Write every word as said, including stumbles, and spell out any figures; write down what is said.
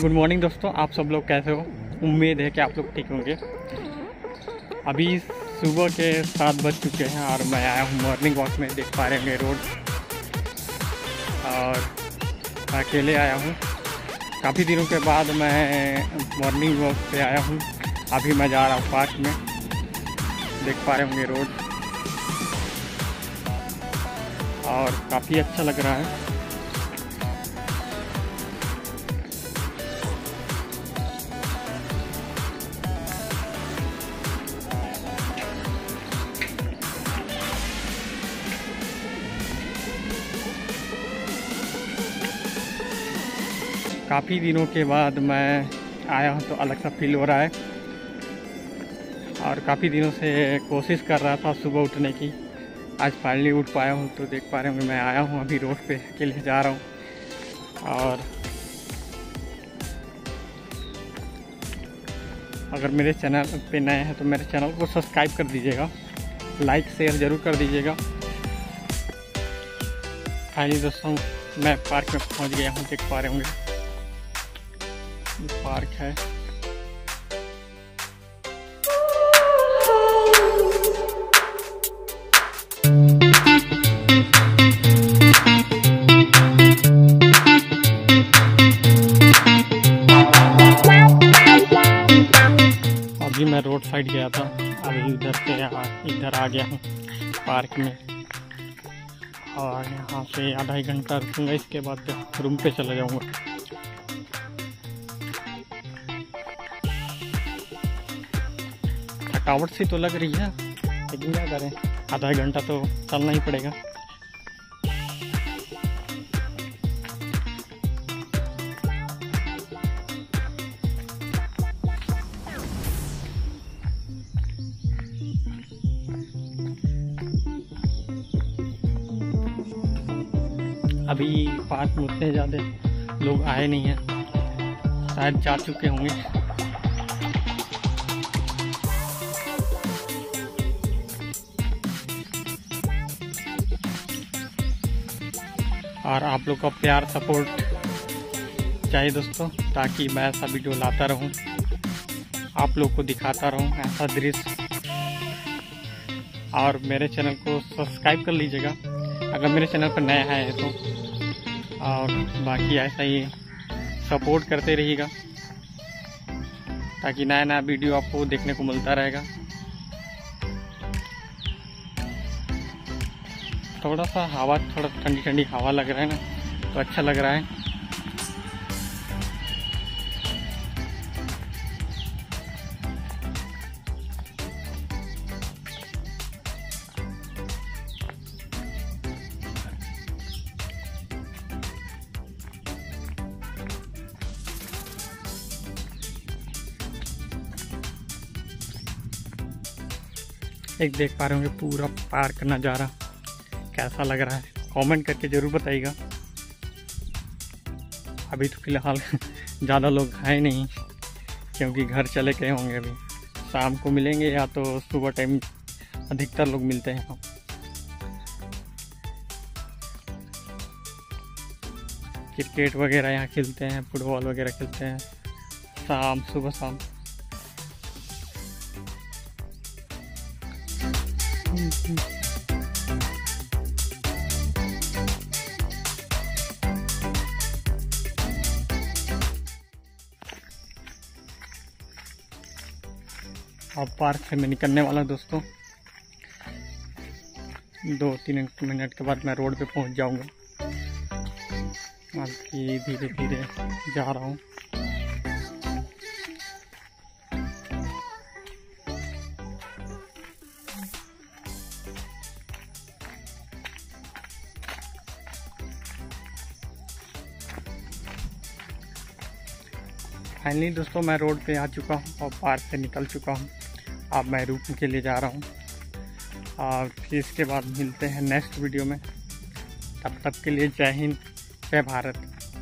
Good morning दोस्तों, आप सब लोग कैसे हो? उम्मीद है कि आप लोग ठीक होंगे। अभी सुबह के सात बज चुके हैं और मैं आया हूँ मॉर्निंग वॉक में। देख पा रहे होंगे रोड, और अकेले आया हूँ। काफ़ी दिनों के बाद मैं मॉर्निंग वॉक पे आया हूँ। अभी मैं जा रहा हूँ पार्क में। देख पा रहे होंगे रोड, और काफ़ी अच्छा लग रहा है। काफ़ी दिनों के बाद मैं आया हूँ तो अलग सा फील हो रहा है, और काफ़ी दिनों से कोशिश कर रहा था सुबह उठने की। आज फाइनली उठ पाया हूँ। तो देख पा रहे होंगे मैं आया हूँ अभी रोड पे अकेले जा रहा हूँ। और अगर मेरे चैनल पे नए हैं तो मेरे चैनल को सब्सक्राइब कर दीजिएगा, लाइक शेयर ज़रूर कर दीजिएगा। फाइनली दोस्तों मैं पार्क में पहुँच गया हूँ। देख पा रहे होंगे पार्क है। अभी मैं रोड साइड गया था, अभी उधर से यहाँ इधर आ गया हूँ पार्क में, और यहाँ से आधा एक घंटा रुकूंगा। इसके बाद रूम पे चला जाऊँगा। थकावट सी तो लग रही है, लेकिन क्या करें, आधा एक घंटा तो चलना ही पड़ेगा। अभी पार्क में उतने ज़्यादा लोग आए नहीं हैं, शायद जा चुके होंगे। और आप लोग का प्यार सपोर्ट चाहिए दोस्तों, ताकि मैं ऐसा वीडियो लाता रहूं, आप लोग को दिखाता रहूं ऐसा दृश्य। और मेरे चैनल को सब्सक्राइब कर लीजिएगा अगर मेरे चैनल पर नया है तो, और बाकी ऐसा ही सपोर्ट करते रहिएगा, ताकि नया नया वीडियो आपको देखने को मिलता रहेगा। थोड़ा सा हवा, थोड़ा ठंडी ठंडी हवा लग रहा है ना, तो अच्छा लग रहा है। एक देख पा रहे होंगे पूरा पार्क नज़ारा कैसा लग रहा है, कमेंट करके ज़रूर बताइएगा। अभी तो फिलहाल ज़्यादा लोग हैं नहीं, क्योंकि घर चले गए होंगे। अभी शाम को मिलेंगे या तो सुबह टाइम अधिकतर लोग मिलते हैं। क्रिकेट वगैरह यहाँ खेलते हैं, फुटबॉल वगैरह खेलते हैं शाम, सुबह शाम। अब पार्क से मैं निकलने वाला दोस्तों, दो तीन मिनट के बाद मैं रोड पे पहुंच जाऊंगा। अभी धीरे धीरे जा रहा हूं। फाइनली दोस्तों मैं रोड पे आ चुका हूँ और पार्क से निकल चुका हूँ। अब मैं रूम के लिए जा रहा हूँ, और फिर इसके बाद मिलते हैं नेक्स्ट वीडियो में। तब तक के लिए जय हिंद, जय भारत।